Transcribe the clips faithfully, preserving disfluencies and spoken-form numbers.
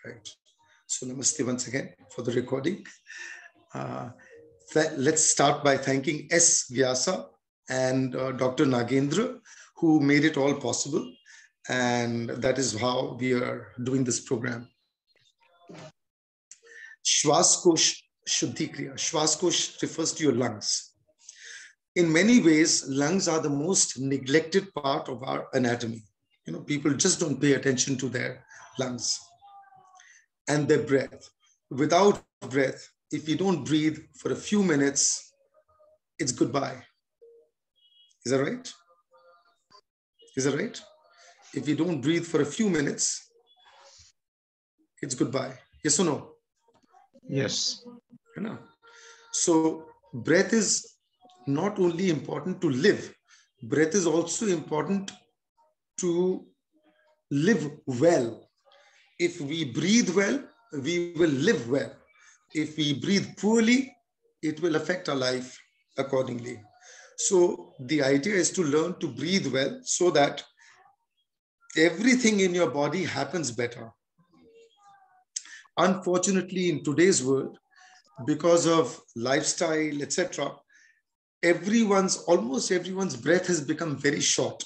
Right. So namaste once again for the recording. Uh, let's start by thanking S. Vyasa and uh, Doctor Nagendra, who made it all possible. And that is how we are doing this program. Shwaskosh Shuddhi Kriya. Shwaskosh refers to your lungs. In many ways, lungs are the most neglected part of our anatomy. You know, people just don't pay attention to their lungs and their breath. Without breath, if you don't breathe for a few minutes, it's goodbye. Is that right? Is that right? If you don't breathe for a few minutes, it's goodbye. Yes or no? Yes. So breath is not only important to live, breath is also important to live well. If we breathe well, we will live well. If we breathe poorly, it will affect our life accordingly. So the idea is to learn to breathe well so that everything in your body happens better. Unfortunately, in today's world, because of lifestyle, et cetera, everyone's, almost everyone's breath has become very short.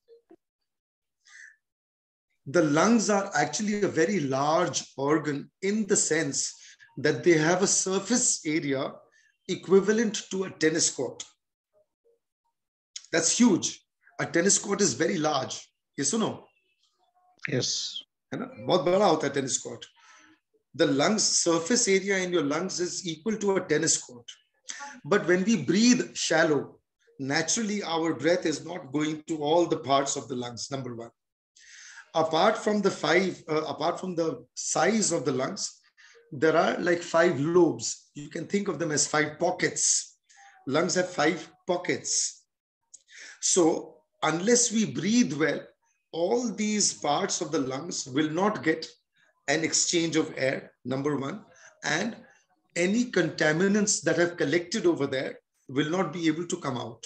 The lungs are actually a very large organ in the sense that they have a surface area equivalent to a tennis court. That's huge. A tennis court is very large. Yes or no? Yes. बहुत बड़ा होता है tennis court. The lungs, surface area in your lungs is equal to a tennis court. But when we breathe shallow, naturally our breath is not going to all the parts of the lungs, number one. Apart from the five, uh, apart from the size of the lungs, there are like five lobes. You can think of them as five pockets. Lungs have five pockets. So unless we breathe well, all these parts of the lungs will not get an exchange of air, number one, and any contaminants that have collected over there will not be able to come out.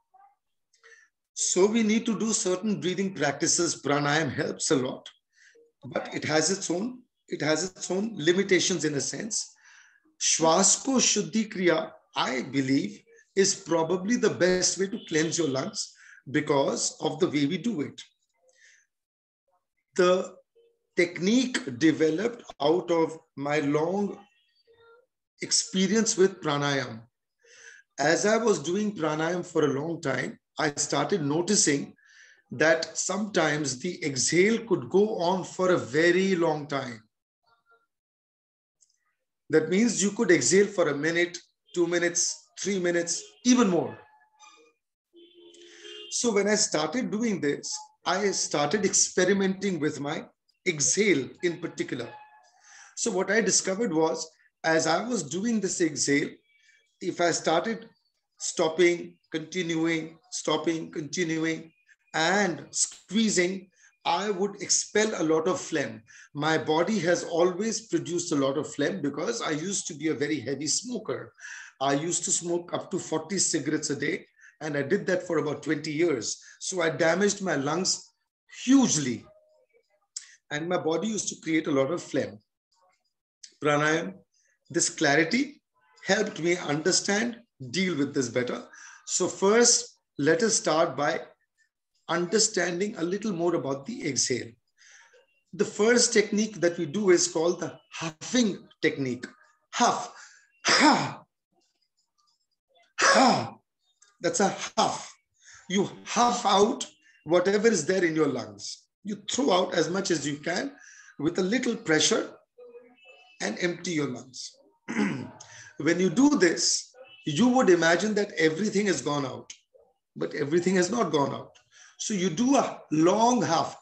So we need to do certain breathing practices. Pranayam helps a lot, but it has its own, it has its own limitations in a sense. Shwasko Shuddhi Kriya, I believe, is probably the best way to cleanse your lungs because of the way we do it. The technique developed out of my long experience with pranayam. As I was doing pranayam for a long time, I started noticing that sometimes the exhale could go on for a very long time. That means you could exhale for a minute, two minutes, three minutes, even more. So when I started doing this, I started experimenting with my exhale in particular. So what I discovered was, as I was doing this exhale, if I started stopping, continuing, stopping, continuing, and squeezing, I would expel a lot of phlegm. My body has always produced a lot of phlegm because I used to be a very heavy smoker. I used to smoke up to forty cigarettes a day, and I did that for about twenty years. So I damaged my lungs hugely, and my body used to create a lot of phlegm. Pranayam, this clarity helped me understand, deal with this better. So first, let us start by understanding a little more about the exhale. The first technique that we do is called the huffing technique. Huff, ha, ha. That's a huff. You huff out whatever is there in your lungs. You throw out as much as you can with a little pressure and empty your lungs. When you do this, you would imagine that everything has gone out, but everything has not gone out. So you do a long huff.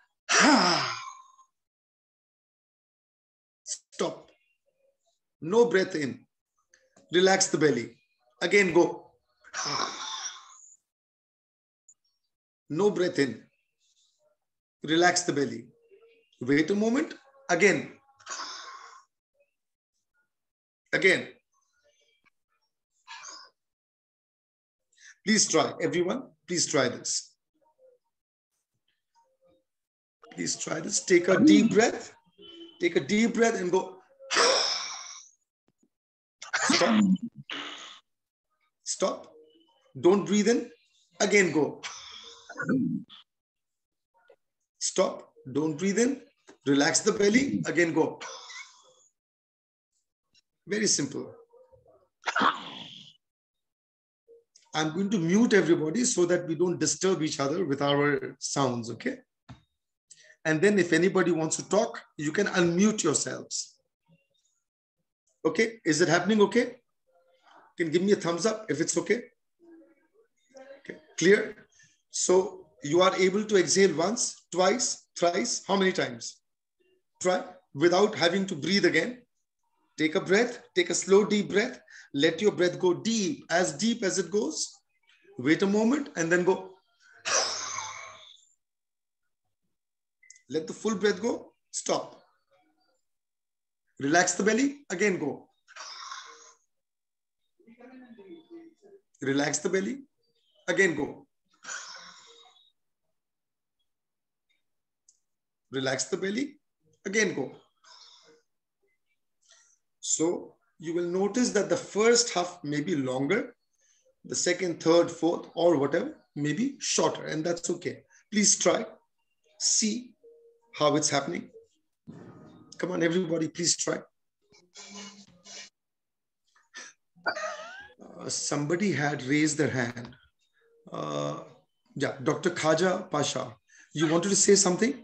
Stop. No breath in. Relax the belly. Again, go. No breath in. Relax the belly. Wait a moment. Again. Again. Please try, everyone. Please try this. Please try this. Take a deep breath. Take a deep breath and go. Stop. Stop. Don't breathe in. Again, go. Stop. Don't breathe in. Relax the belly. Again, go. Very simple. I'm going to mute everybody so that we don't disturb each other with our sounds, okay? And then if anybody wants to talk, you can unmute yourselves. Okay, is it happening okay? You can give me a thumbs up if it's okay. Okay, clear? So you are able to exhale once, twice, thrice. How many times? Try without having to breathe again. Take a breath, take a slow, deep breath. Let your breath go deep, as deep as it goes. Wait a moment and then go. Let the full breath go. Stop. Relax the belly. Again, go. Relax the belly. Again, go. Relax the belly. Again, go. So you will notice that the first half may be longer. The second, third, fourth, or whatever may be shorter, and that's okay. Please try. See how it's happening. Come on, everybody, please try. Uh, somebody had raised their hand. Uh, yeah, Doctor Khaja Pasha. You wanted to say something?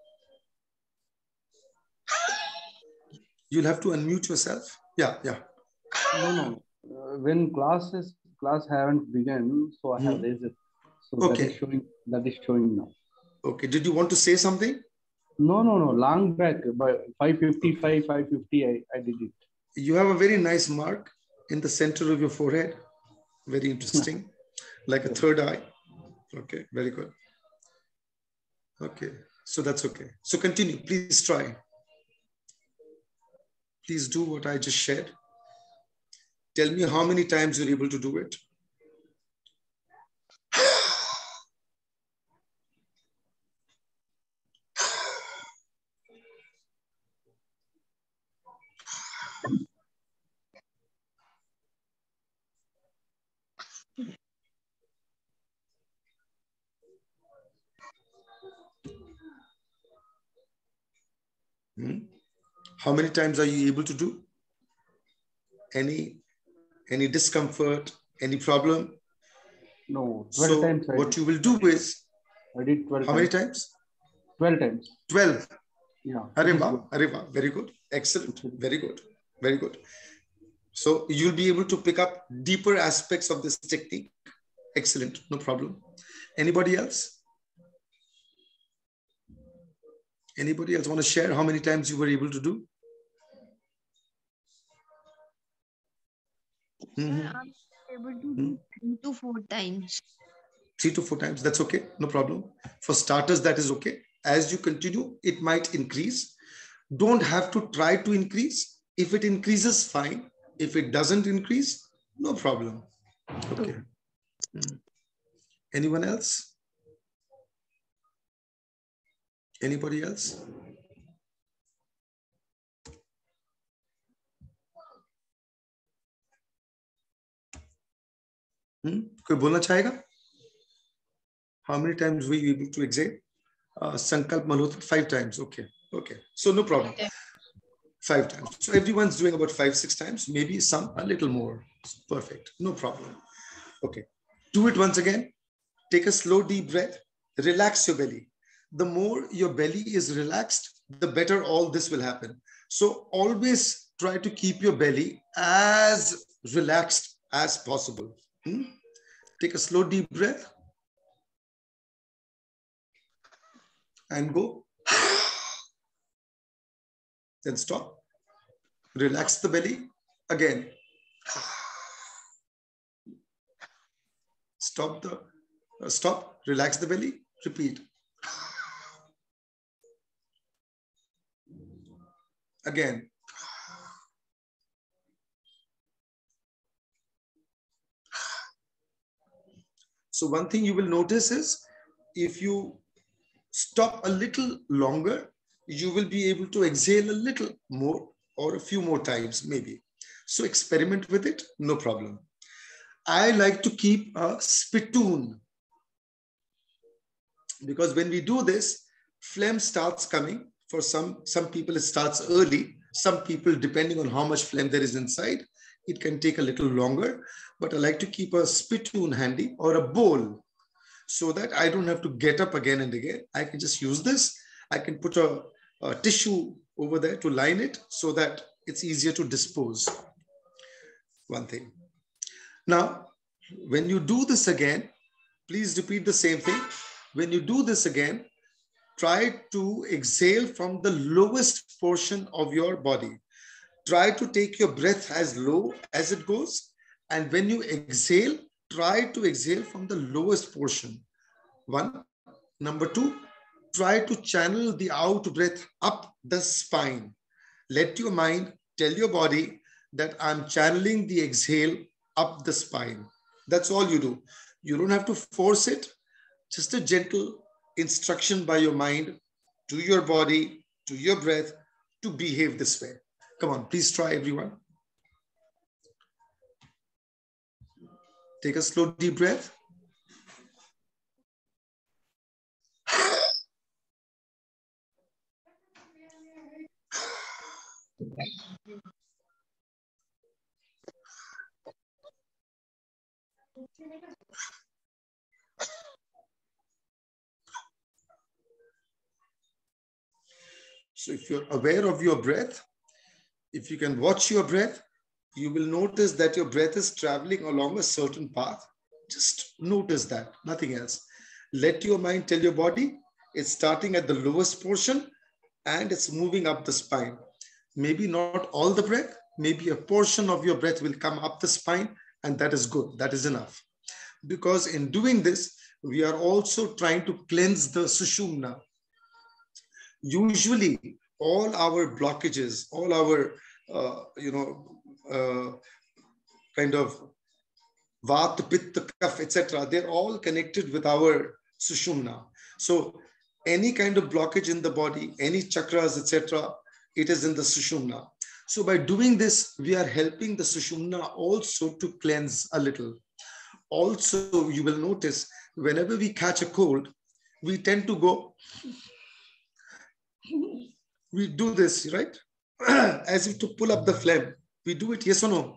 You'll have to unmute yourself. Yeah, yeah. No, no. Uh, when classes class haven't begun, so I have Hmm. raised it. So Okay. that is showing. That is showing now. Okay. Did you want to say something? No, no, no. Long back by five fifty-five, okay. five fifty. I I did it. You have a very nice mark in the center of your forehead. Very interesting, like a third eye. Okay, very good. Okay, so that's okay. So continue. Please try. Please do what I just shared. Tell me how many times you're able to do it. Hmm? How many times are you able to do? Any, any discomfort, any problem? No, twelve so times. I what did. you will do is, I did twelve. how times. many times? twelve times. twelve. Yeah. Areva, Areva, very good. Excellent. Very good. Very good. So you'll be able to pick up deeper aspects of this technique. Excellent. No problem. Anybody else? Anybody else want to share how many times you were able to do? Mm-hmm. I'm able to do three to four times. Three to four times. That's okay. No problem. For starters, that is okay. As you continue, it might increase. Don't have to try to increase. If it increases, fine. If it doesn't increase, no problem. Okay. Mm. Anyone else? Anybody else? Hmm? कोई बोलना चाहेगा? How many times were you able to exhale? Uh, Sankalp Malhotra, five times. Okay. Okay. So no problem. Five times. So everyone's doing about five, six times, maybe some a little more. Perfect. No problem. Okay. Do it once again. Take a slow, deep breath. Relax your belly. The more your belly is relaxed, the better all this will happen. So always try to keep your belly as relaxed as possible. Hmm? Take a slow, deep breath and go. Then stop. Relax the belly. Again. Stop the, uh, stop, relax the belly, repeat. Again. So one thing you will notice is if you stop a little longer, you will be able to exhale a little more or a few more times maybe. So experiment with it, no problem. I like to keep a spittoon, because when we do this, phlegm starts coming. For some, some people it starts early. Some people, depending on how much phlegm there is inside, it can take a little longer. But I like to keep a spittoon handy or a bowl so that I don't have to get up again and again. I can just use this. I can put a, a tissue over there to line it so that it's easier to dispose. One thing. Now, when you do this again, please repeat the same thing. When you do this again, try to exhale from the lowest portion of your body. Try to take your breath as low as it goes. And when you exhale, try to exhale from the lowest portion. One. Number two, try to channel the out breath up the spine. Let your mind tell your body that I'm channeling the exhale up the spine. That's all you do. You don't have to force it. Just a gentle instruction by your mind to your body, to your breath, to behave this way. Come on, please try, everyone. Take a slow, deep breath. So if you're aware of your breath, if you can watch your breath, you will notice that your breath is traveling along a certain path. Just notice that, nothing else. Let your mind tell your body it's starting at the lowest portion and it's moving up the spine. Maybe not all the breath, maybe a portion of your breath will come up the spine, and that is good. That is enough. Because in doing this, we are also trying to cleanse the Sushumna. Usually, all our blockages, all our, uh, you know, uh, kind of Vata, Pitta, Kapha, et cetera, they're all connected with our Sushumna. So any kind of blockage in the body, any chakras, et cetera, it is in the Sushumna. So by doing this, we are helping the Sushumna also to cleanse a little. Also, you will notice whenever we catch a cold, we tend to go, we do this, right? As if to pull up the phlegm. We do it, yes or no?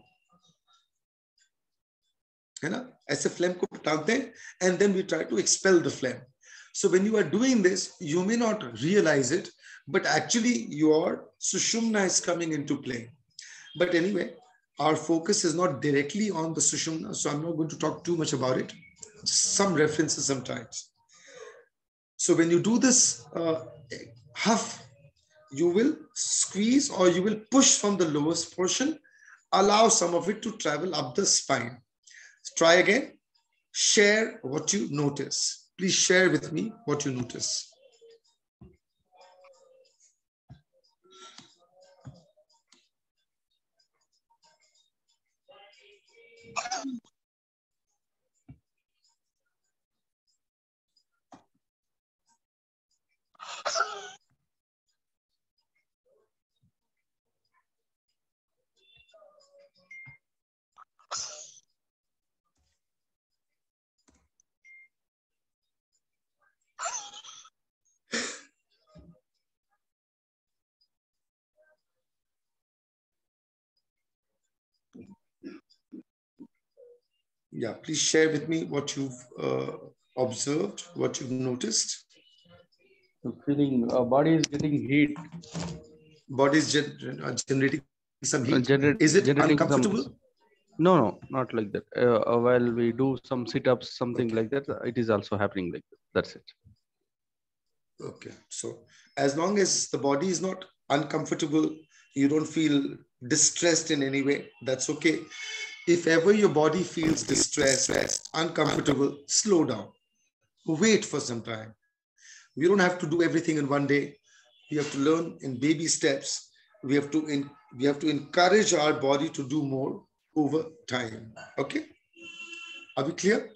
है ना? ऐसे phlegm को टांगते हैं, and then we try to expel the phlegm. So when you are doing this, you may not realize it, but actually your Sushumna is coming into play. But anyway, our focus is not directly on the Sushumna, so I'm not going to talk too much about it. Some references sometimes. So when you do this uh, huff, you will squeeze or you will push from the lowest portion, allow some of it to travel up the spine. Try again. Share what you notice. Please share with me what you notice. Yeah, please share with me what you've uh, observed, what you've noticed. The feeling uh, body is getting heat. Body is gen uh, generating some heat. Uh, gener is it uncomfortable? Some... No, no, not like that. Uh, uh, while we do some sit-ups, something okay. like that, it is also happening like that. That's it. Okay. So as long as the body is not uncomfortable, you don't feel distressed in any way, that's okay. If ever your body feels distressed, uncomfortable, slow down. Wait for some time. We don't have to do everything in one day. We have to learn in baby steps. We have to, in, we have to encourage our body to do more over time. Okay? Are we clear?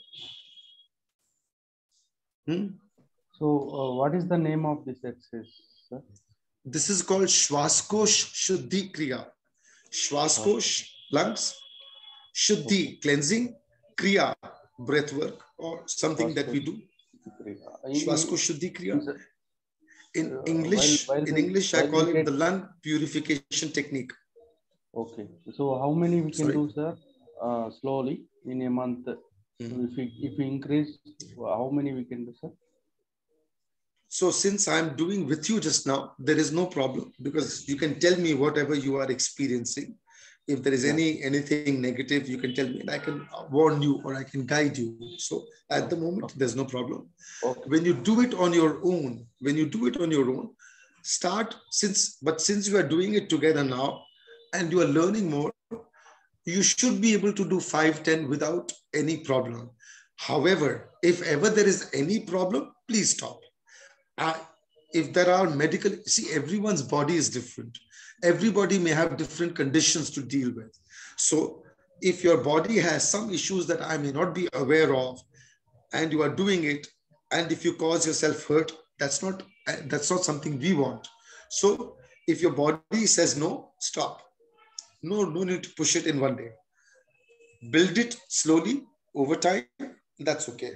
Hmm? So uh, what is the name of this exercise, sir? This is called Shwaskosh Shuddhi Kriya. Shwaskosh, lungs, Shuddhi, cleansing, Kriya, breath work, or something that we do. Shwaskosh Shuddhi Kriya. In English, while, while in we, English, I while call we it get... the lung purification technique. Okay. So how many we can Sorry? do, sir? Uh, slowly in a month. Hmm. If we if we increase, how many we can do, sir? So since I'm doing with you just now, there is no problem, because you can tell me whatever you are experiencing. If there is Yeah. any anything negative, you can tell me, and I can warn you or I can guide you. So at the moment, there's no problem. Okay. When you do it on your own, when you do it on your own, start since, but since you are doing it together now and you are learning more, you should be able to do five, ten without any problem. However, if ever there is any problem, please stop. Uh, if there are medical, see, everyone's body is different. Everybody may have different conditions to deal with. So if your body has some issues that I may not be aware of, and you are doing it, and if you cause yourself hurt, that's not, that's not something we want. So if your body says no, stop. No, no need to push it in one day. Build it slowly over time. That's okay.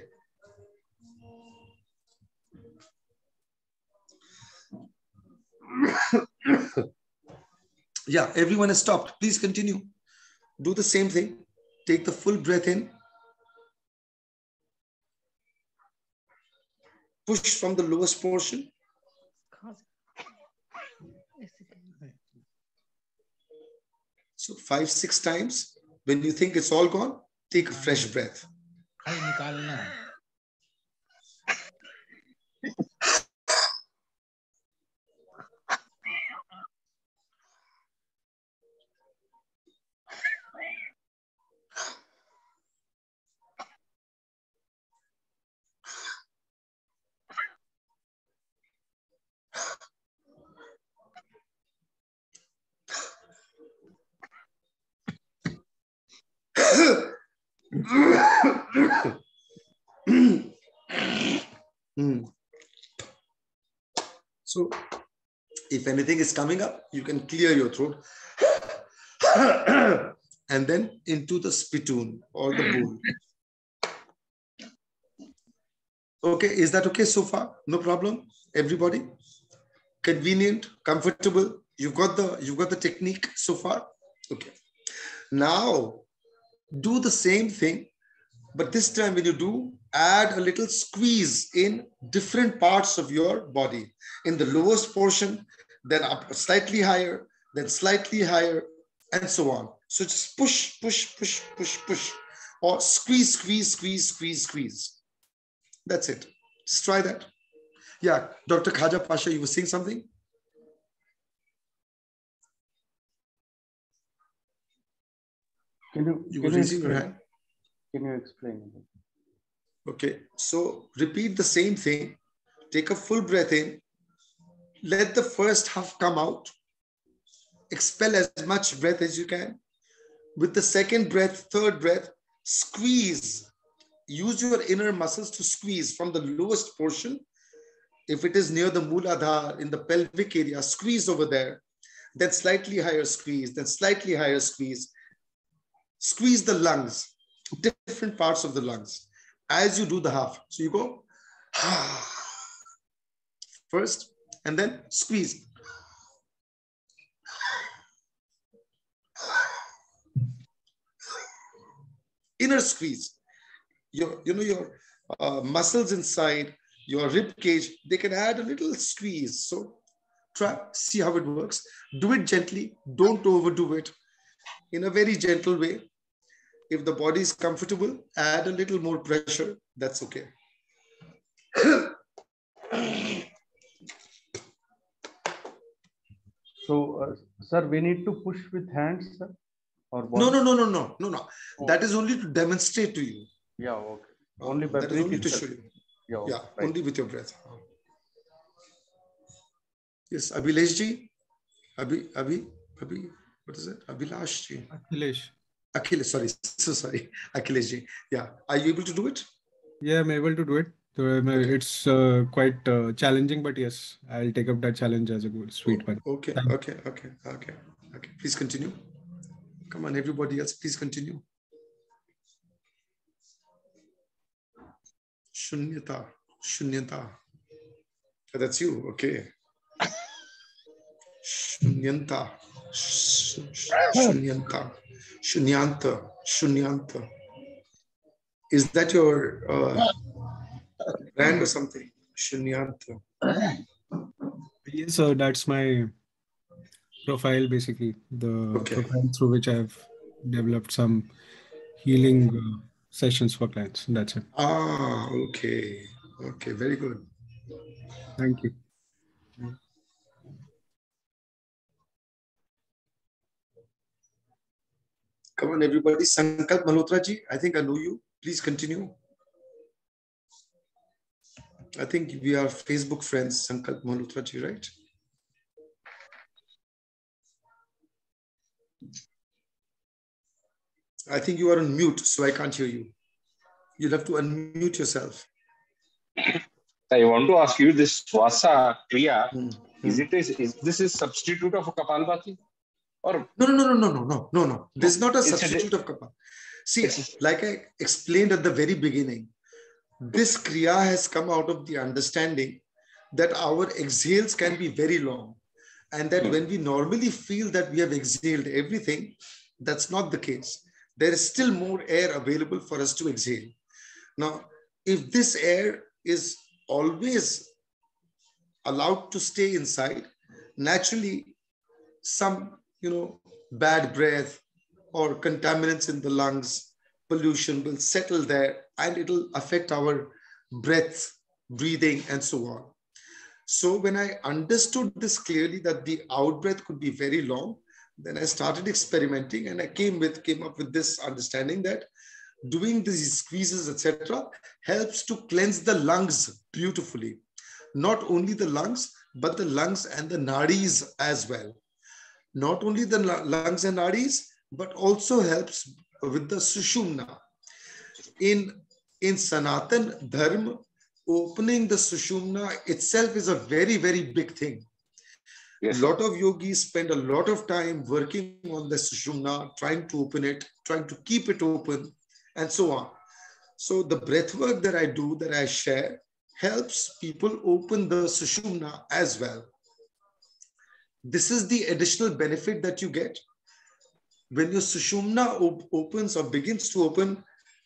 Yeah, everyone has stopped. Please continue. Do the same thing. Take the full breath in. Push from the lowest portion. So five, six times. When you think it's all gone, take a fresh breath. Mm. So if anything is coming up, you can clear your throat and then into the spittoon or the bowl. Okay, is that okay so far? No problem? Everybody? Convenient, comfortable? You've got the you've got the technique so far? Okay. Now do the same thing, but this time when you do, add a little squeeze in different parts of your body. In the lowest portion, then up slightly higher, then slightly higher, and so on. So just push, push, push, push, push, or squeeze, squeeze, squeeze, squeeze, squeeze. That's it. Just try that. Yeah, Doctor Khaja Pasha, you were saying something? Can you, you can were you raising explain? your hand? Can you explain? Okay, so repeat the same thing. Take a full breath in. Let the first half come out. Expel as much breath as you can. With the second breath, third breath, squeeze. Use your inner muscles to squeeze from the lowest portion. If it is near the Mooladhara, in the pelvic area, squeeze over there. Then slightly higher squeeze, then slightly higher squeeze. Squeeze the lungs, different parts of the lungs, as you do the half. So you go first, and then squeeze. Inner squeeze. Your, you know, your uh, muscles inside, your rib cage, they can add a little squeeze. So try, see how it works. Do it gently. Don't overdo it. In a very gentle way. If the body is comfortable, add a little more pressure. That's okay. So, uh, sir, we need to push with hands, sir? Or body? No, no, no, no, no, no, no. Oh. That is only to demonstrate to you. Yeah, okay. Only by that is only to itself. show you. Yeah, yeah right. Only with your breath. Yes, Abhilash ji. Abhi, Abhi, Abhi, what is it? Abhilash ji. Akhilesh. Akhilesh, sorry, so sorry. Akhilesh ji. Yeah. Are you able to do it? Yeah, I'm able to do it. So um, it's uh, quite uh, challenging, but yes, I'll take up that challenge as a good sweet one. Okay, Thank you. okay, okay, okay, okay. Please continue. Come on, everybody else, please continue. Shunyata, shunyata. Oh, that's you, okay. Shunyanta, sh- sh- shunyanta, shunyanta, shunyanta. Is that your uh, brand or something? Shunyanta. Yes, so that's my profile, basically the Okay. profile through which I've developed some healing uh, sessions for clients. That's it. Ah, okay. Okay, very good. Thank you. Come on, everybody. Sankalp Malhotra ji, I think I know you. Please continue. I think we are Facebook friends, Sankalp Malhotra ji, right? I think you are on mute, so I can't hear you. You'll have to unmute yourself. I want to ask you, this Swasa Kriya, Hmm. is it is, is this a substitute of a Kapalbhati? Or No, no, no, no, no, no, no, no, no. This is not a It's a- substitute of Kapal. See, it's- like I explained at the very beginning, this Kriya has come out of the understanding that our exhales can be very long. And that Hmm. when we normally feel that we have exhaled everything, that's not the case. There is still more air available for us to exhale. Now, if this air is always allowed to stay inside, naturally some, you know, bad breath or contaminants in the lungs, pollution will settle there and it'll affect our breath, breathing, and so on. So when I understood this clearly, that the out breath could be very long, then I started experimenting and I came with came up with this understanding that doing these squeezes, et cetera, helps to cleanse the lungs beautifully. Not only the lungs, but the lungs and the nadis as well. Not only the lungs and nadis, but also helps with the sushumna. In, in Sanatan Dharma, opening the sushumna itself is a very, very big thing. Yes, A lot of yogis spend a lot of time working on the sushumna, trying to open it, trying to keep it open, and so on. So the breath work that I do, that I share, helps people open the sushumna as well. This is the additional benefit that you get. When your sushumna op opens or begins to open,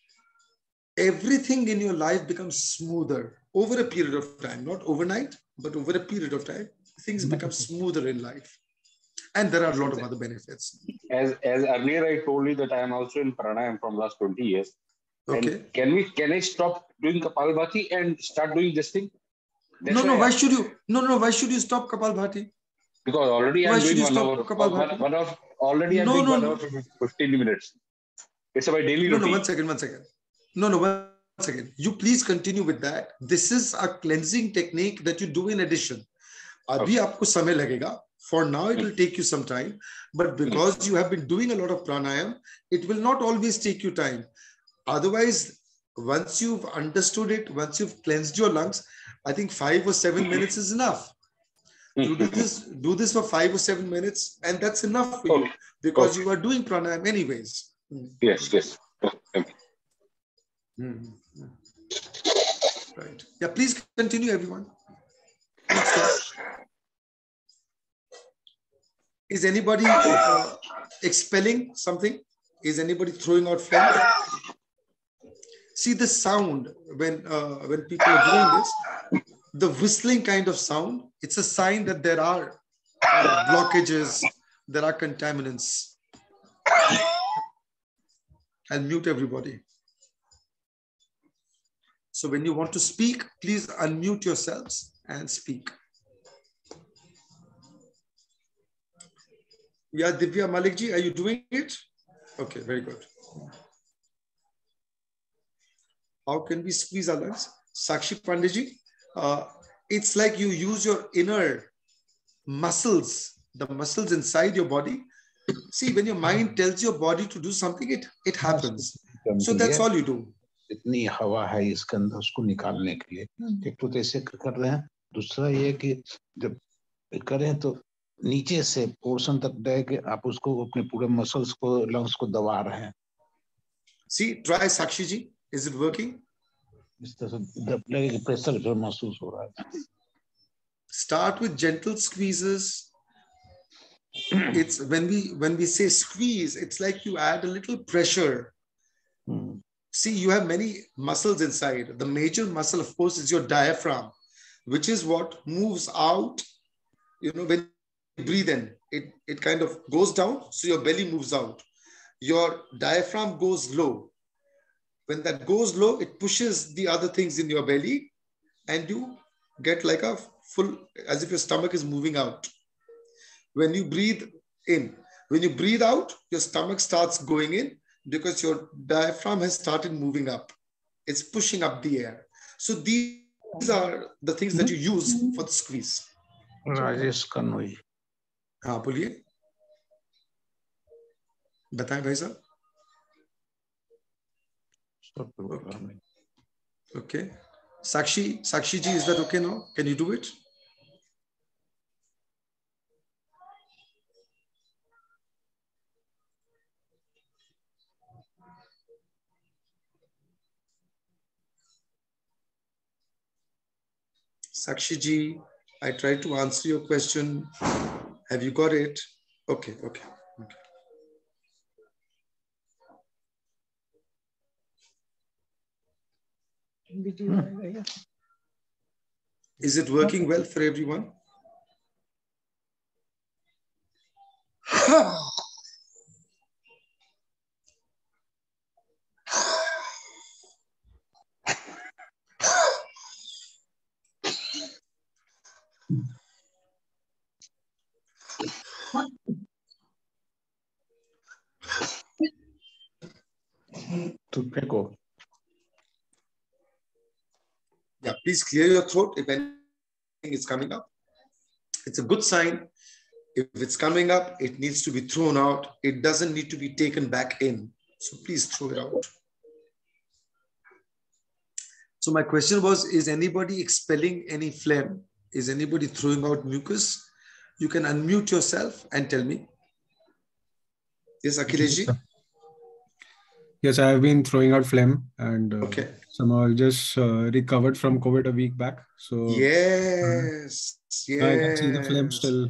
everything in your life becomes smoother over a period of time, not overnight, but over a period of time, things become smoother in life. And there are a lot of other benefits. As, as earlier I told you that I am also in pranayam from last twenty years. Okay. And can we can I stop doing Kapalbhati and start doing this thing? That's no, no, why why I- should you? No, no, why should you stop Kapalbhati? Because already Why I'm should doing you one stop hour, Kapalbhati? one, one hour, already I'm No, doing no, one no. hour, fifteen minutes. It's my daily No, no, routine. one second, one second. No, no, one second. You please continue with that. This is a cleansing technique that you do in addition. Abhi aapko samay lagega. For now, it will take you some time. But because you have been doing a lot of pranayam, it will not always take you time. Otherwise, once you've understood it, once you've cleansed your lungs, I think five or seven minutes is enough. You do this, do this for five or seven minutes, and that's enough for you Okay. because Okay. you are doing pranayam anyways. Yes, yes. Okay. Mm-hmm. Right. Yeah, please continue, everyone. Please stop. Is anybody uh, expelling something? Is anybody throwing out phlegm? See the sound when uh, when people are doing this, the whistling kind of sound. It's a sign that there are uh, blockages, there are contaminants. I'll mute everybody. So when you want to speak, please unmute yourselves and speak. Yeah, Divya Malikji, are you doing it? Okay, very good. How can we squeeze our lungs? Sakshi Pandeyji, uh, it's like you use your inner muscles, the muscles inside your body. See, when your mind tells your body to do something, it, it happens. So that's all you do. जितनी हवा है इसके अंदर उसको निकालने के लिए एक तो ऐसे कर रहे हैं, दूसरा ये कि जब करें तो नीचे से पोर्शन तक दे के आप उसको अपने पूरे मसल्स को, लंग्स को दबा रहे हैं। See, try Sakshi ji. Is it working? इस तरह से दब लगे कि प्रेशर जो महसूस हो रहा है। Start with gentle squeezes. It's when we when we say squeeze, it's like you add a little pressure. Hmm. See, you have many muscles inside. The major muscle, of course, is your diaphragm, which is what moves out. You know, when you breathe in, it, it kind of goes down, so your belly moves out. Your diaphragm goes low. When that goes low, it pushes the other things in your belly, and you get like a full, as if your stomach is moving out. When you breathe in, when you breathe out, your stomach starts going in, because your diaphragm has started moving up. It's pushing up the air. So these are the things that you use for the squeeze. Rajesh कन्वई। हाँ बोलिए, बताएं भाई साहब। Okay. Sakshi, Sakshi ji, is that okay now? Can you do it? Sakshi ji, I tried to answer your question. Have you got it? Okay, okay, okay. Is it working well for everyone? Tupeko. Yeah, please clear your throat if anything is coming up. It's a good sign. If it's coming up, it needs to be thrown out. It doesn't need to be taken back in. So please throw it out. So my question was, is anybody expelling any phlegm? Is anybody throwing out mucus? You can unmute yourself and tell me. Yes, Akhilesh ji? Yes, I have been throwing out phlegm, and uh, okay. somehow I just uh, recovered from COVID a week back. So yes, uh, yes. I can see the phlegm still.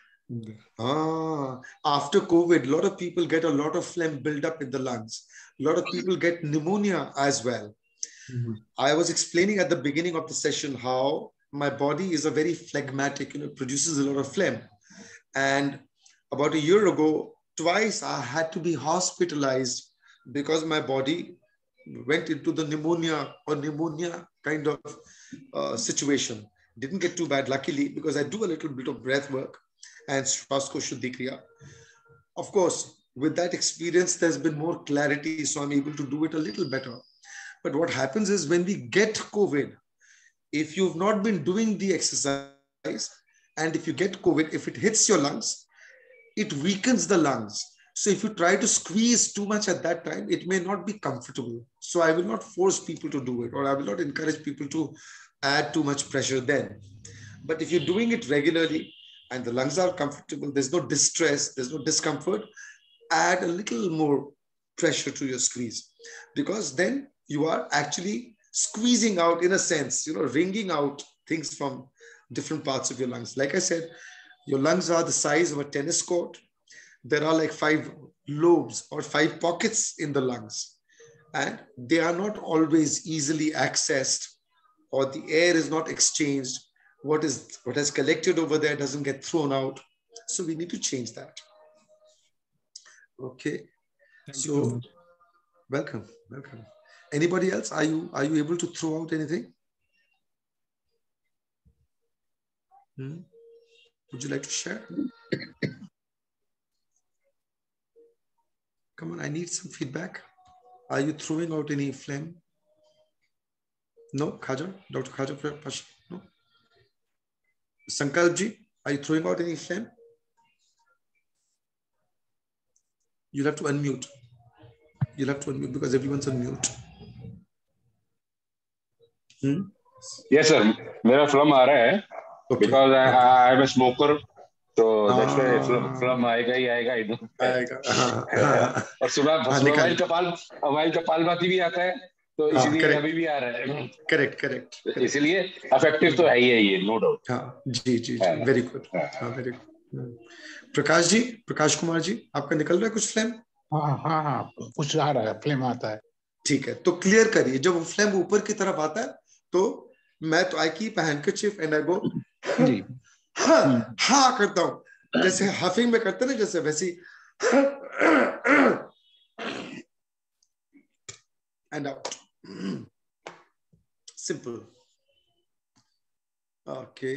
Ah, after COVID, a lot of people get a lot of phlegm build up in the lungs. A lot of people get pneumonia as well. Mm-hmm. I was explaining at the beginning of the session how my body is a very phlegmatic, you know, produces a lot of phlegm. And about a year ago, twice I had to be hospitalized because my body went into the pneumonia or pneumonia kind of uh, situation. Didn't get too bad, luckily, because I do a little bit of breath work and Shvasko Shuddhi Kriya. Of course, with that experience, there's been more clarity, so I'm able to do it a little better. But what happens is when we get COVID, if you've not been doing the exercise, and if you get COVID, if it hits your lungs, it weakens the lungs. So if you try to squeeze too much at that time, it may not be comfortable. So I will not force people to do it, or I will not encourage people to add too much pressure then. But if you're doing it regularly and the lungs are comfortable, there's no distress, there's no discomfort, add a little more pressure to your squeeze, because then you are actually squeezing out, in a sense, you know, wringing out things from different parts of your lungs. Like I said, your lungs are the size of a tennis court. There are like five lobes or five pockets in the lungs, and they are not always easily accessed, or the air is not exchanged. What is what has collected over there doesn't get thrown out. So we need to change that. Okay. Thank so, you so much. welcome, welcome. Anybody else? Are you are you able to throw out anything? Hmm? Would you like to share? Come on, I need some feedback. Are you throwing out any phlegm? No, Khaja, Doctor Khaja, no. Sankalpji, are you throwing out any phlegm? You'll have to unmute. You'll have to unmute because everyone's on mute. Hmm? Yes, sir. मेरा phlegm आ रहा है Okay. because I, Okay. I I'm a smoker, so that's why Ah. phlegm phlegm आएगा ही आएगा इधर. आएगा. हाँ, हाँ, और सुबह हाँ, सुबह निकाल. वाइल कपाल वाइल कपालभाति भी आता है, तो हाँ, इसीलिए correct. अभी भी आ रहा है. Correct, correct. correct. इसीलिए effective तो है ही है ये, no doubt. हाँ, जी जी जी, हाँ. very good. हाँ, very good. प्रकाश जी, प्रकाश कुमार जी, आपका निकल रहा है कुछ फ्लेम? हाँ हाँ हाँ, कुछ आ रहा है, फ्लेम आता है. ठीक है, तो क्लियर करिए. जब वो फ्लेम ऊपर की तरफ आता है तो मैं तो I keep a हैंडकरचिफ and I गो जी. हाँ हाँ करता हूं, जैसे हफिंग में करते ना, जैसे वैसी. And out. Simple. Okay.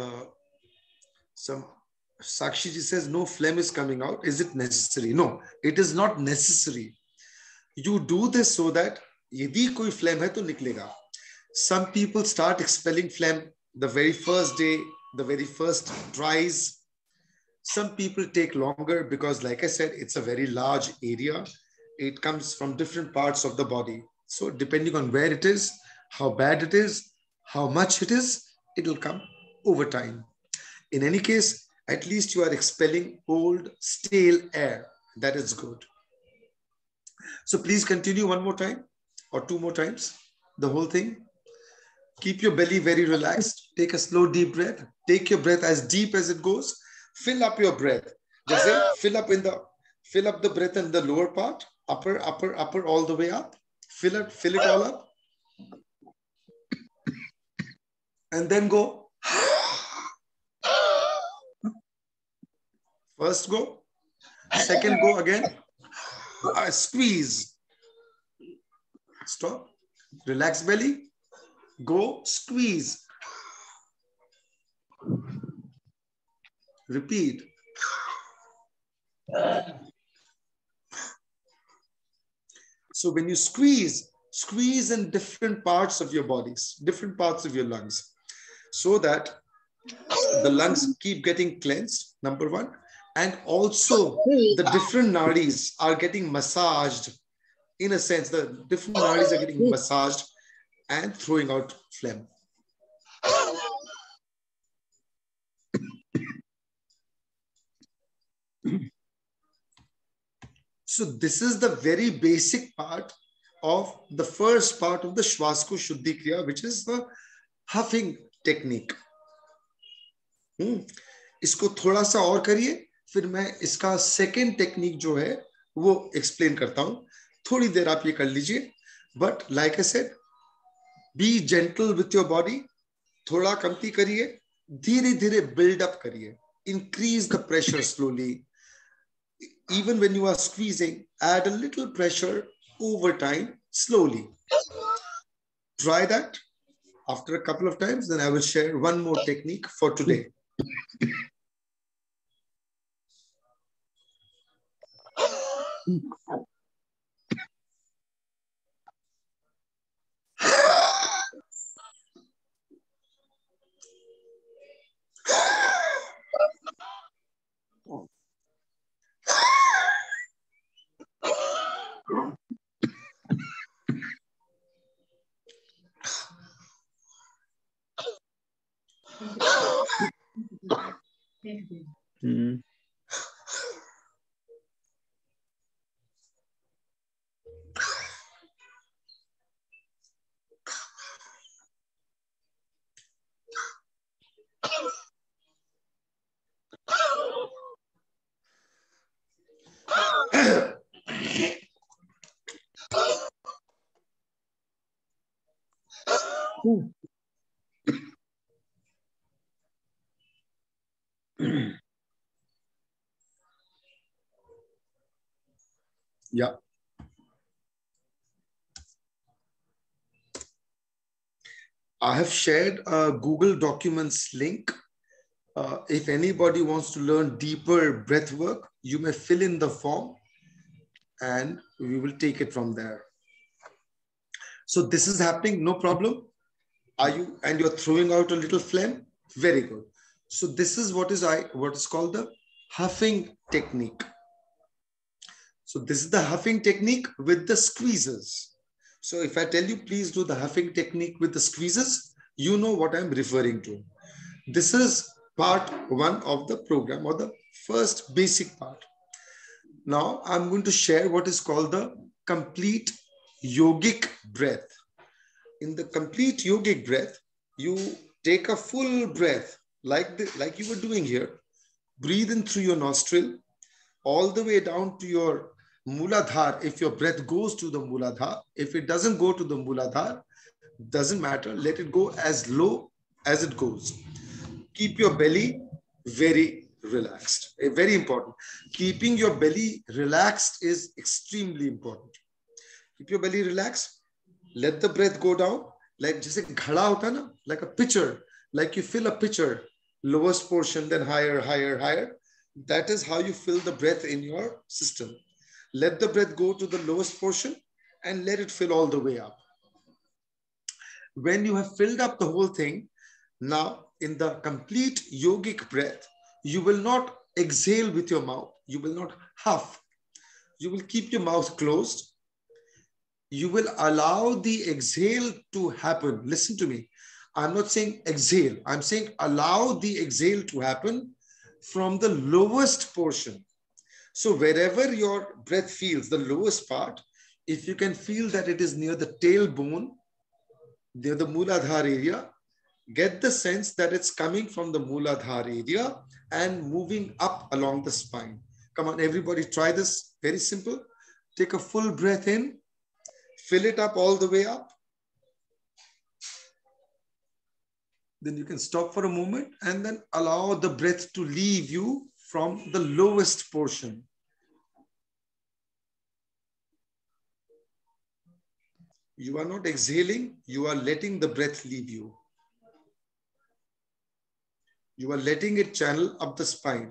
Some Sakshi ji says no phlegm is coming out. Is it necessary? No, it is not necessary. You do this so that यदि कोई phlegm है तो निकलेगा. Some people start expelling phlegm the very first day, the very first tries. Some people take longer because, like I said, it's a very large area. It comes from different parts of the body. So depending on where it is, how bad it is, how much it is, it will come over time. In any case, at least you are expelling old, stale air. That is good. So please continue one more time or two more times, the whole thing. Keep your belly very relaxed. Take a slow, deep breath. Take your breath as deep as it goes. Fill up your breath. Just say, fill up in the, fill up the breath in the lower part, upper, upper, upper, all the way up. Fill it, fill it all up. And then go. First go, second go again, uh, squeeze, stop, relax belly, go, squeeze, repeat. So when you squeeze, squeeze in different parts of your bodies, different parts of your lungs, so that the lungs keep getting cleansed, number one. And also the different nadis are getting massaged. In a sense, the different nadis are getting massaged and throwing out phlegm. So this is the very basic part of the first part of the Shvasko Shuddhi Kriya, which is the huffing technique. Hmm. इसको थोड़ा सा और करिए, फिर मैं इसका second technique जो है वो एक्सप्लेन करता हूं. थोड़ी देर आप ये कर लीजिए. But like I said, be gentle with your body. थोड़ा कमती करिए, धीरे धीरे बिल्ड अप करिए. Increase the pressure slowly. Even when you are squeezing, add a little pressure over time, slowly. Try that. After a couple of times, then I will share one more technique for today. Mm. Yeah. I have shared a Google Documents link. Uh, if anybody wants to learn deeper breath work, you may fill in the form and we will take it from there. So this is happening, no problem. Are you, and you're throwing out a little phlegm? Very good. So this is what is I what is called the huffing technique. So this is the huffing technique with the squeezes. So if I tell you, please do the huffing technique with the squeezes, you know what I'm referring to. This is part one of the program, or the first basic part. Now I'm going to share what is called the complete yogic breath. In the complete yogic breath, you take a full breath like the, like you were doing here. Breathe in through your nostril all the way down to your Muladhar. If your breath goes to the Muladhar, if it doesn't go to the Muladhar, doesn't matter. Let it go as low as it goes. Keep your belly very relaxed. Very important. Keeping your belly relaxed is extremely important. Keep your belly relaxed. Let the breath go down. Like just like a pitcher, like you fill a pitcher, lowest portion, then higher, higher, higher. That is how you fill the breath in your system. Let the breath go to the lowest portion and let it fill all the way up. When you have filled up the whole thing, now in the complete yogic breath, you will not exhale with your mouth. You will not huff. You will keep your mouth closed. You will allow the exhale to happen. Listen to me. I'm not saying exhale. I'm saying allow the exhale to happen from the lowest portion. So wherever your breath feels, the lowest part, if you can feel that it is near the tailbone, near the Muladhar area, get the sense that it's coming from the Muladhar area and moving up along the spine. Come on, everybody, try this. Very simple. Take a full breath in, fill it up all the way up. Then you can stop for a moment and then allow the breath to leave you from the lowest portion. You are not exhaling, you are letting the breath leave you. You are letting it channel up the spine.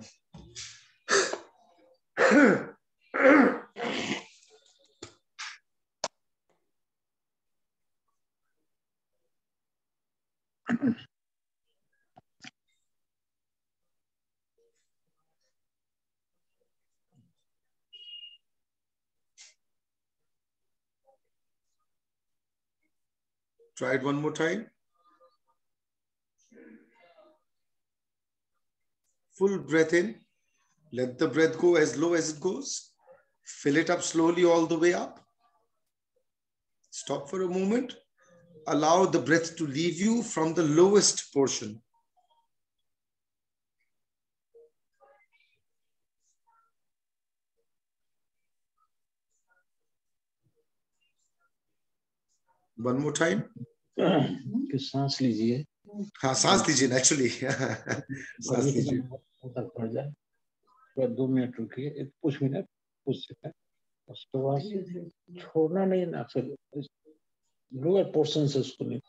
Try it one more time. Full breath in. Let the breath go as low as it goes. Fill it up slowly all the way up. Stop for a moment. Allow the breath to leave you from the lowest portion. One more time. सांस लीजिए. हाँ, सांस लीजिए naturally. सांस लीजिए. दो minute रुकिए, कुछ मिनट, कुछ सेकंड. उसके बाद छोड़ना नहीं ना, लोअर पोर्शन से उसको नहीं.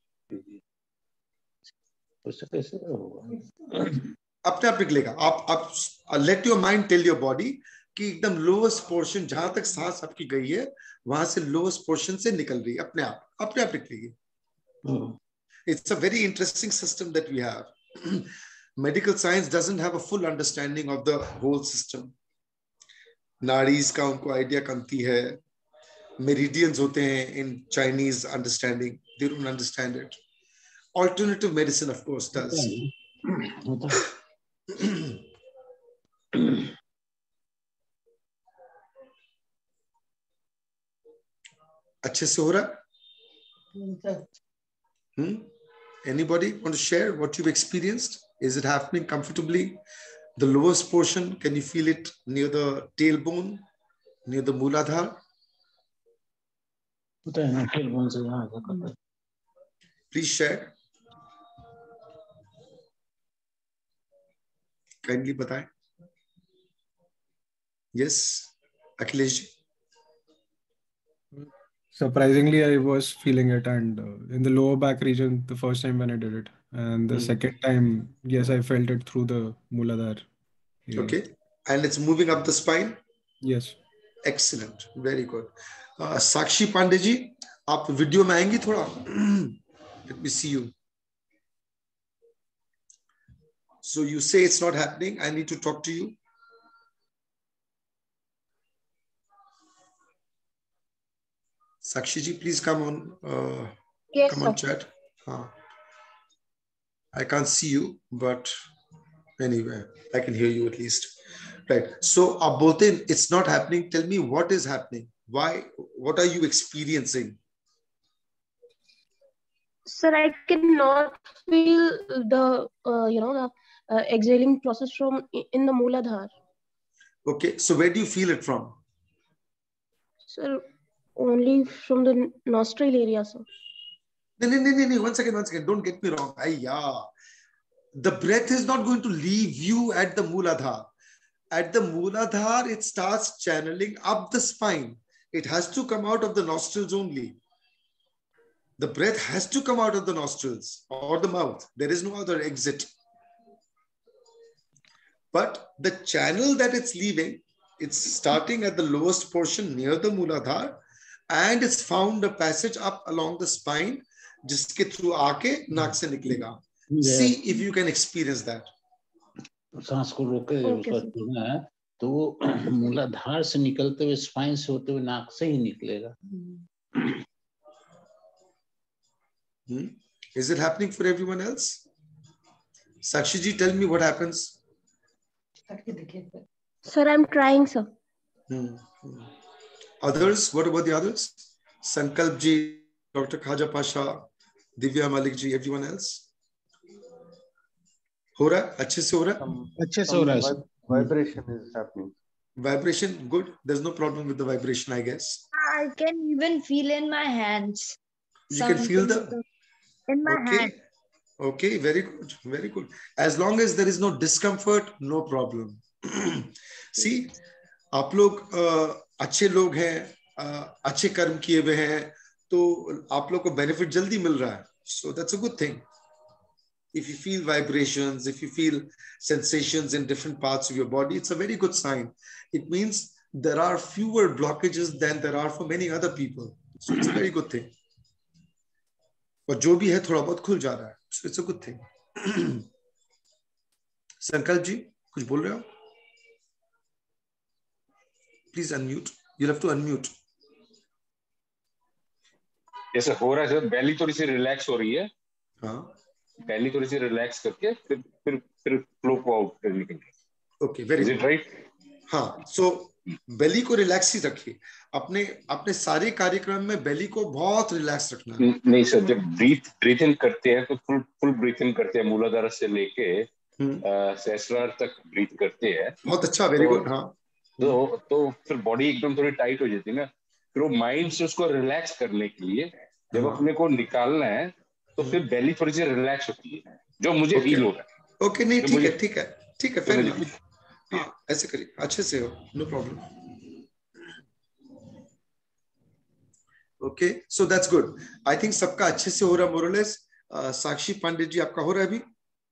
उससे कैसे होगा? अपने आप निकलेगा. आप आप let your mind tell your body कि एकदम लोएस्ट पोर्शन, जहां तक सांस आपकी गई है वहां से लोएस्ट पोर्शन से निकल रही है. अपने आप अपने आप निकलेगी. It's a very interesting system that we have. Medical science doesn't have a full understanding of the whole system. Nadis का उनको आइडिया कमती है. Meridians होते हैं in Chinese understanding. They don't understand it. Alternative medicine, of course, does. अच्छे से हो रहा? Hmm? Anybody want to share what you've experienced? Is it happening comfortably? The lowest portion, can you feel it near the tailbone, near the Muladhar? Please share. Kindly बताएं. Yes, Akhilesh. Surprisingly, I was feeling it, and uh, in the lower back region the first time when I did it, and the Hmm. second time, yes, I felt it through the Muladhar area. Okay, and it's moving up the spine. Yes. Excellent, very good. Uh, Sakshi Pandey ji, आप video में आएंगी थोड़ा? Let me see you. So you say it's not happening. I need to talk to you. Sakshi ji, please come on. Uh, Yes, come on, sir. chat. Huh. I can't see you, but anyway, I can hear you at least. Right. So, आप बोलते हैं it's not happening. Tell me what is happening. Why? What are you experiencing? Sir, I cannot feel the uh, you know the uh, exhaling process from i- in the Mooladhara. Okay. So, where do you feel it from? Sir, only from the nostril area, sir. No, no, no, no, no. One second, one second. Don't get me wrong. Ay, yeah. The breath is not going to leave you at the Mooladhara. At the Mooladhara, it starts channeling up the spine. It has to come out of the nostrils only. The breath has to come out of the nostrils or the mouth. There is no other exit. But the channel that it's leaving, it's starting at the lowest portion near the Mooladhara, and it's found a passage up along the spine, जिसके through आके नाक से निकलेगा. See if you can experience that. सांस को रोके Okay, उसका sir. छोड़ना है तो वो मूलाधार से निकलते हुए स्पाइन से होते हुए नाक से ही निकलेगा. Hmm? Is it happening for everyone else? Sakshi ji, tell me what happens. Sir, I'm trying, sir. Hmm. Hmm. Others, what about the others? Sankalp ji, Doctor Khaja Pasha, Divya Malik ji, everyone else? हो रहा है? अच्छे से हो रहा है? Some, अच्छे से some हो रहा है. vib- vibration is happening. Vibration, good. There's no problem with the vibration, I guess. I can even feel in my hands. You can feel the... Something in my Okay. hand. Okay, very good, very good. As long as there is no discomfort, no problem. See, आप लोग uh, अच्छे लोग हैं, uh, अच्छे कर्म किए हुए हैं, तो आप लोग को benefit जल्दी मिल रहा है. So that's a good thing. If you feel vibrations, if you feel sensations in different parts of your body, it's a very good sign. It means there are fewer blockages than there are for many other people. So it's a very good thing. और जो भी है थोड़ा बहुत खुल जा रहा है. So it's a good thing. संकल्प जी कुछ बोल रहे हो? Please unmute. You'll have to unmute. जैसे हो रहा है सर, बेली थोड़ी सी रिलैक्स हो रही है. हाँ. बेली थोड़ी सी रिलैक्स करके फिर फिर फिर फ्लो को आउट करने के लिए. Okay, very Is good. it right? हाँ. So बेली को रिलैक्स ही रखिए. अपने अपने सारे कार्यक्रम में बेली को बहुत रिलैक्स रखना है. नहीं सर, जब ब्रीथ ब्रीथ इन करते हैं तो फुल फुल ब्रीथ इन करते हैं. मूलाधार से लेके सहस्रार तक ब्रीथ करते हैं. बहुत अच्छा, वेरी गुड. हाँ. तो तो फिर बॉडी एकदम थोड़ी टाइट हो जाती है ना. फिर वो माइंड से उसको रिलैक्स करने के लिए जब अपने को निकालना है तो फिर बेली थोड़ी सी रिलैक्स होती है, जो मुझे फील हो रहा है. ओके, नहीं ठीक है, ठीक है, ठीक है, फेयर मुझे इनफ. हाँ, ऐसे करिए, अच्छे से हो, no problem. Okay, so that's good. I think सबका अच्छे से हो रहा है, मोर और लेस. साक्षी पांडे जी, आपका हो रहा है अभी?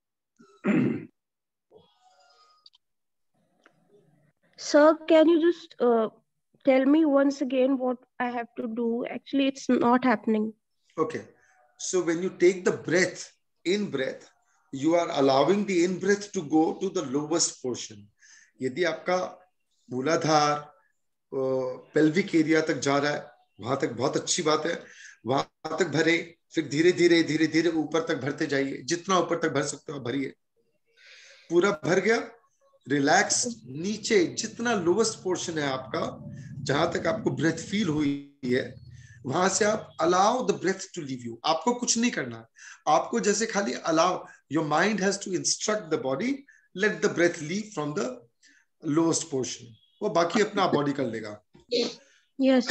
Sir, can you just uh, tell me once again what I have to do? Actually, it's not happening. Okay, so when you take the breath, in breath, you are allowing the in breath to go to the lowest portion. यदि आपका मूलाधार pelvic area तक जा रहा है, वहां तक बहुत अच्छी बात है. वहां तक भरे, फिर धीरे धीरे धीरे धीरे ऊपर तक भरते जाइए. जितना ऊपर तक भर सकते हो भरिए. पूरा भर गया, रिलैक्स. नीचे जितना लोवेस्ट पोर्शन है आपका, जहां तक आपको ब्रेथ फील हुई है, वहां से आप allow the breath to leave you. आपको कुछ नहीं करना. आपको जैसे खाली allow, your mind has to instruct the body, let the breath leave from the lowest portion. वो बाकी अपना बॉडी कर लेगा. Yes.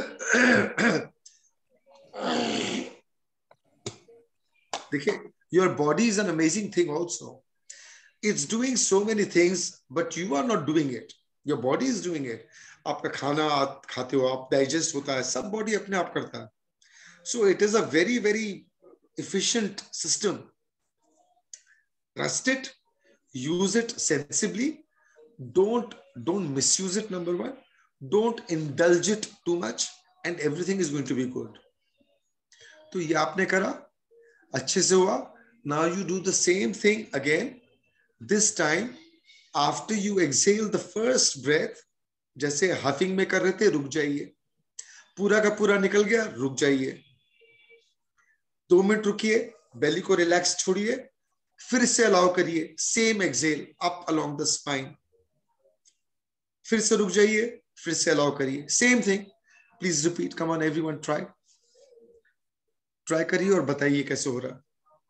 देखिए, your body is an amazing thing also. It's doing so many things, but you are not doing it. Your body is doing it. आपका खाना आप खाते हो, आप डाइजेस्ट होता है, सब बॉडी अपने आप करता है. So it is a very very efficient system. Trust it, use it sensibly. Don't don't misuse it. Number one, don't indulge it too much, and everything is going to be good. तो ये आपने करा, अच्छे से हुआ. Now you do the same thing again. This time, after you exhale the first breath, जैसे हफिंग में कर रहे थे, रुक जाइए. पूरा का पूरा निकल गया, रुक जाइए, दो मिनट रुकिए, बेली को रिलैक्स छोड़िए, फिर से अलाउ करिए, same exhale up along the spine, फिर से रुक जाइए, फिर से अलाउ करिए, same thing, please repeat, come on everyone, try try करिए और बताइए कैसे हो रहा।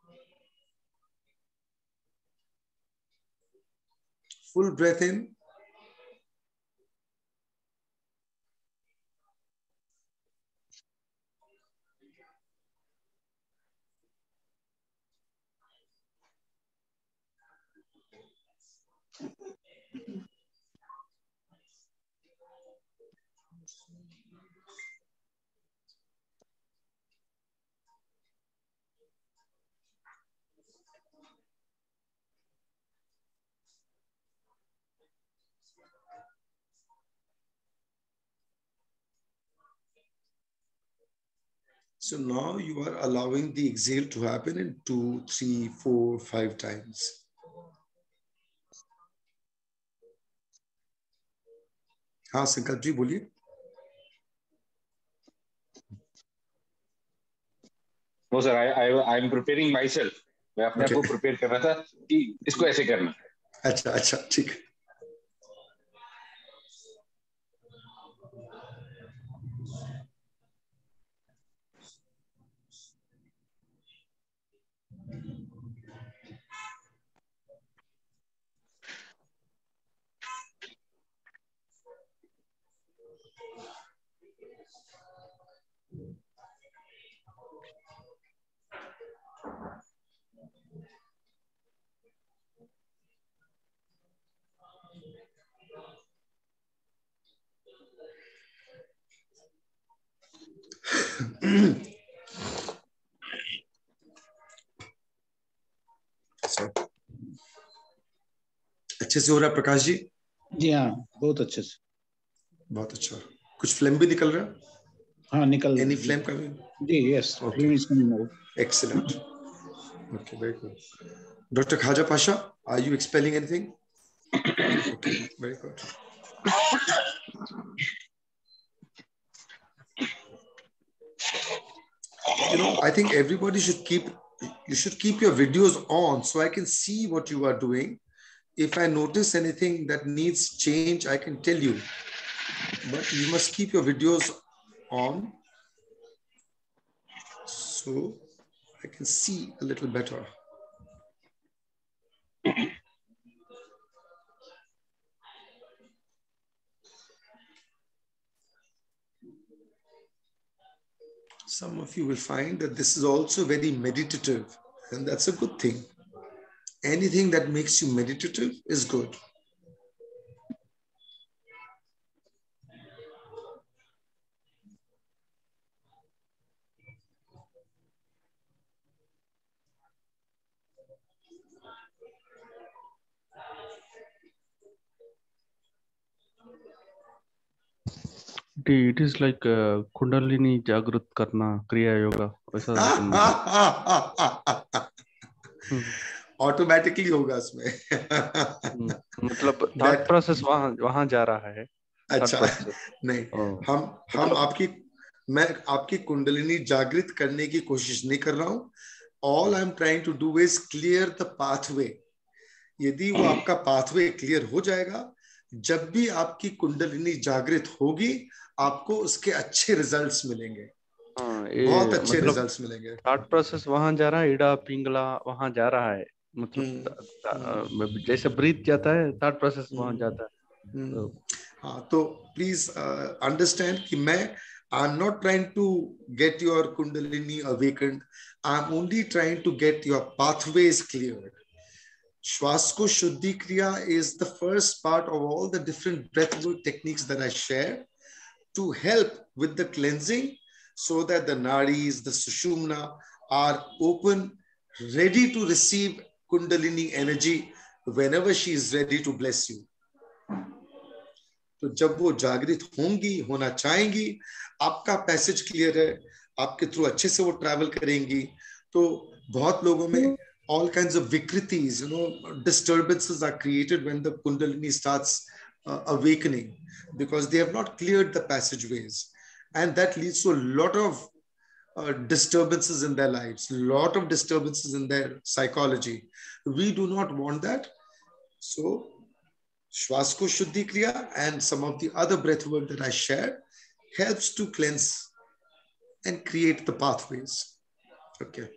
Full breath in, so now you are allowing the exhale to happen in two, three, four, five times. हाँ संकल्प जी बोलिए। No sir, I I I am preparing myself. मैं अपने आप को प्रिपेयर कर रहा था कि इसको ऐसे करना। अच्छा अच्छा ठीक है। अच्छे से हो रहा है प्रकाश जी? जी हाँ, बहुत अच्छे से, बहुत अच्छा। कुछ फ्लेम भी निकल रहा है? हाँ निकल एनी फ्लेम कमिंग? जी yes, flame is coming out. Excellent, okay, very good. Doctor Khaja Pasha, are you expelling anything? Okay, very good. You know, I think everybody should keep you should keep your videos on so I can see what you are doing. If I notice anything that needs change, I can tell you. But you must keep your videos on so I can see a little better. Some of you will find that this is also very meditative, and that's a good thing. Anything that makes you meditative is good. It is like uh, Kundalini जागृत करना क्रिया योगा वैसा। Automatically होगा उसमें। मतलब thought process वहां वहां जा रहा है। अच्छा नहीं, हम हम आपकी मैं आपकी कुंडलिनी जागृत करने की कोशिश नहीं कर रहा हूं। All I am trying to do is clear the pathway. यदि वो आपका पाथवे क्लियर हो जाएगा, जब भी आपकी कुंडलिनी जागृत होगी, आपको उसके अच्छे रिजल्ट्स मिलेंगे। बहुत अच्छे मतलब रिजल्ट्स मिलेंगे। थॉट प्रोसेस वहां जा रहा है, इड़ा पिंगला वहां जा रहा है, मतलब जैसे ब्रीथ जाता है थॉट प्रोसेस वहां जाता है। तो हाँ, तो प्लीज अंडरस्टैंड कि मैं I am not trying to get your kundalini awakened, I am only trying to get your pathways cleared. श्वास को शुद्धि क्रिया is the first part of all the different breathwork techniques that I share to help with the cleansing, so that the nadis, the sushumna are open, ready to receive Kundalini energy whenever she is ready to bless you. तो जब वो जागृत होंगी, होना चाहेंगी, आपका passage clear है, आपके थ्रू अच्छे से वो ट्रैवल करेंगी, तो बहुत लोगों में all kinds of vikritis, you know, disturbances are created when the Kundalini starts uh, awakening, because they have not cleared the passageways. And that leads to a lot of uh, disturbances in their lives, a lot of disturbances in their psychology. We do not want that. So, Shwas ko Shuddhi Kriya and some of the other breath work that I share helps to cleanse and create the pathways. Okay.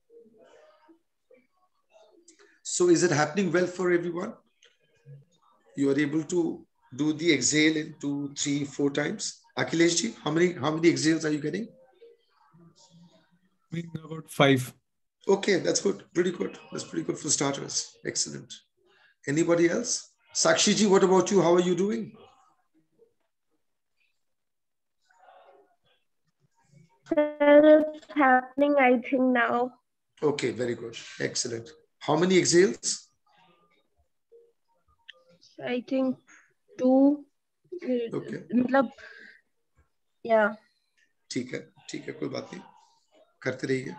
So is it happening well for everyone? You are able to do the exhale in two, three, four times. Akhilesh ji, how many, how many exhales are you getting? About five. Okay, that's good. Pretty good. That's pretty good for starters. Excellent. Anybody else? Sakshi ji, what about you? How are you doing? It's happening, I think, now. Okay, very good. Excellent. How many exhales? I think two. Okay. Yeah. ठीक है, ठीक है, कोई बात नहीं. करते रहिए.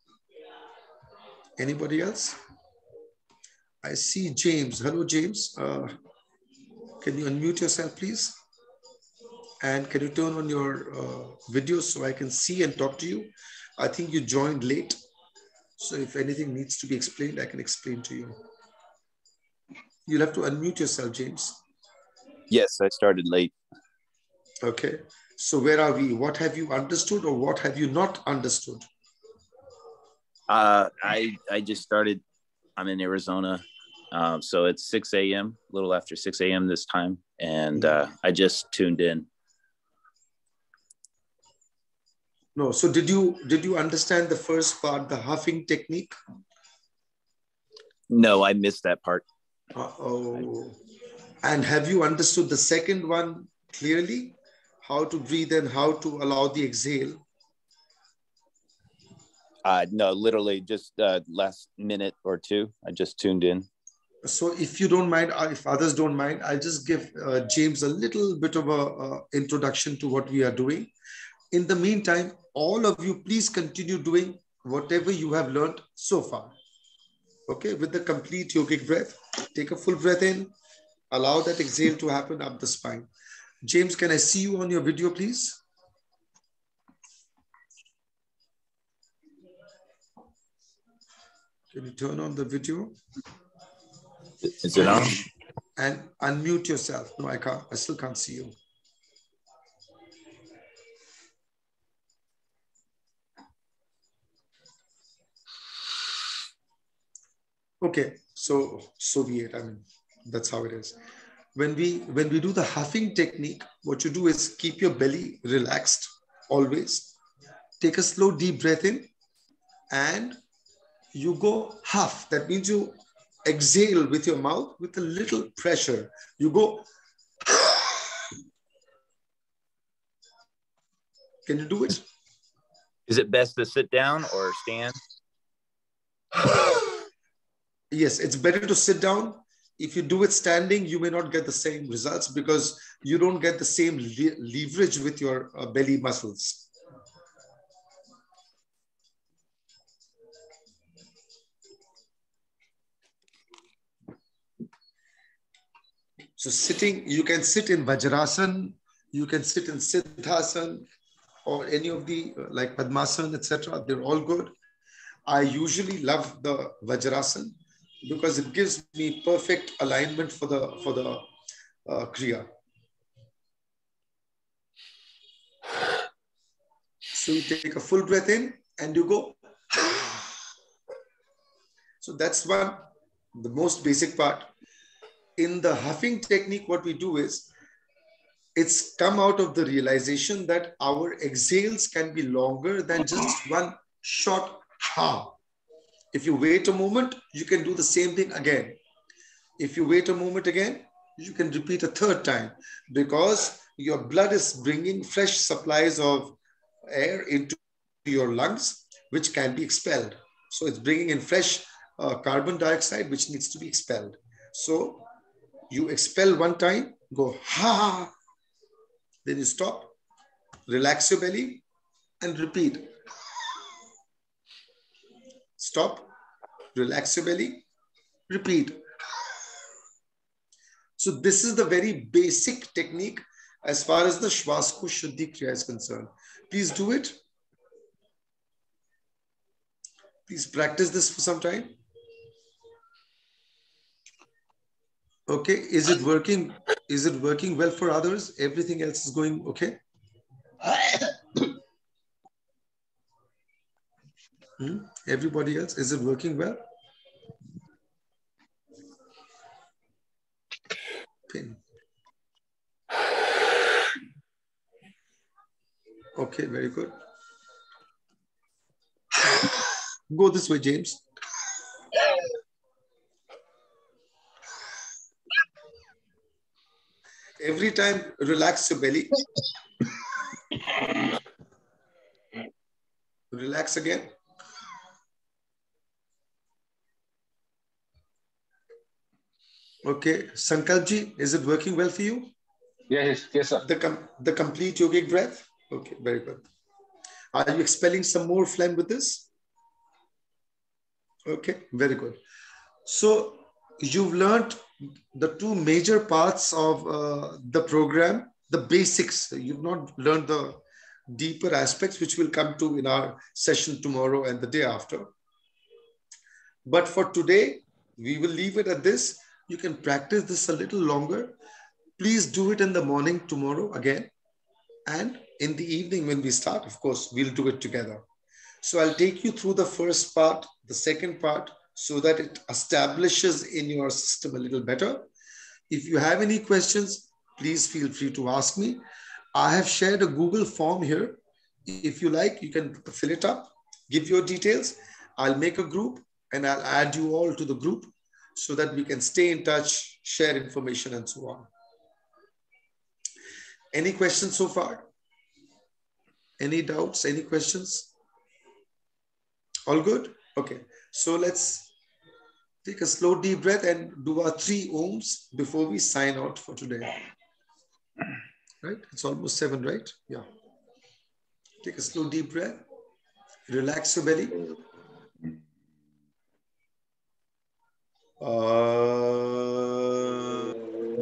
Anybody else? I see James. Hello, James. Uh, can you unmute yourself, please? And can you turn on your uh, video so I can see and talk to you? I think you joined late. So if anything needs to be explained, I can explain to you. You'll have to unmute yourself, James. Yes, I started late. Okay. So where are we? What have you understood or what have you not understood? Uh, I I just started. I'm in Arizona. Um, so it's six a.m., a little after six a.m. this time. And uh, I just tuned in. No. So did you did you understand the first part, the huffing technique? No, I missed that part. Uh-oh. And have you understood the second one clearly? How to breathe and how to allow the exhale? Uh, no, literally just uh, last minute or two. I just tuned in. So if you don't mind, if others don't mind, I'll just give uh, James a little bit of a uh, introduction to what we are doing. In the meantime, all of you, please continue doing whatever you have learned so far. Okay, with the complete yogic breath, take a full breath in, allow that exhale to happen up the spine. James, can I see you on your video, please? Can you turn on the video? Is it on? And unmute yourself. No, I can't. I still can't see you. Okay, so so be it. I mean, that's how it is. When we when we do the huffing technique, what you do is keep your belly relaxed always. Take a slow deep breath in and you go huff. That means you exhale with your mouth with a little pressure. You go. Can you do it? Is it best to sit down or stand? Yes, it's better to sit down. If you do it standing, you may not get the same results because you don't get the same le- leverage with your uh, belly muscles. So sitting, you can sit in Vajrasan, you can sit in Siddhasan, or any of the uh, like Padmasan, et cetera. They're all good. I usually love the Vajrasan because it gives me perfect alignment for the for the uh, Kriya. So you take a full breath in and you go. So that's one, the most basic part. In the huffing technique, what we do is, it's come out of the realization that our exhales can be longer than just one short ha. If you wait a moment, you can do the same thing again. If you wait a moment again, you can repeat a third time because your blood is bringing fresh supplies of air into your lungs, which can be expelled. So it's bringing in fresh uh, carbon dioxide, which needs to be expelled. So you expel one time, go ha, then you stop, relax your belly and repeat. Stop, relax your belly, repeat. So this is the very basic technique as far as the Shvasko Shuddhi Kriya is concerned. Please do it. Please practice this for some time. Okay, is it working? Is it working well for others? Everything else is going okay? Hmm? Everybody else, is it working well? Pin. Okay, very good. Go this way, James. Every time, relax your belly. Relax again. Okay, Sankalpji, is it working well for you? Yes, yes, sir. The, com the complete yogic breath? Okay, very good. Are you expelling some more phlegm with this? Okay, very good. So you've learned the two major parts of uh, the program, the basics. You've not learned the deeper aspects, which will come to in our session tomorrow and the day after. But for today, we will leave it at this. You can practice this a little longer. Please do it in the morning tomorrow again. And in the evening when we start, of course, we'll do it together. So I'll take you through the first part, the second part, so that it establishes in your system a little better. If you have any questions, please feel free to ask me. I have shared a Google form here. If you like, you can fill it up, give your details. I'll make a group and I'll add you all to the group so that we can stay in touch, share information and so on. Any questions so far? Any doubts, any questions? All good? Okay. So let's take a slow deep breath and do our three ohms before we sign out for today. Right? It's almost seven, right? Yeah. Take a slow deep breath. Relax your belly. Uh,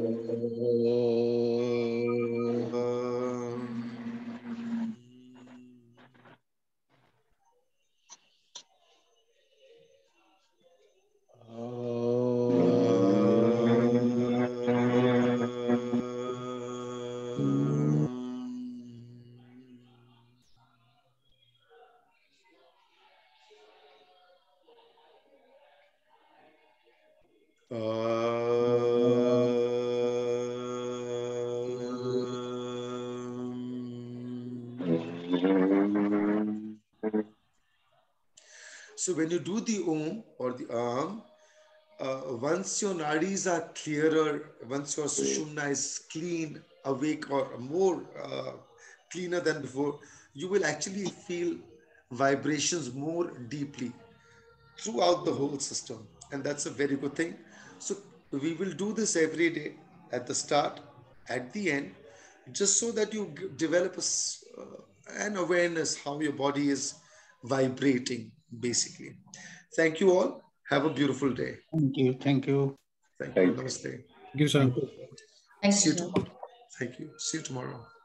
So when you do the Om or the Am, uh, once your nadis are clearer, once your Sushumna is clean, awake or more uh, cleaner than before, you will actually feel vibrations more deeply throughout the whole system. And that's a very good thing. So we will do this every day at the start, at the end, just so that you develop a, uh, an awareness how your body is vibrating, basically. Thank you all. Have a beautiful day. Thank you. Thank you. Thank you. Namaste. Thank you, sir. See you tomorrow. Thank you. See you tomorrow.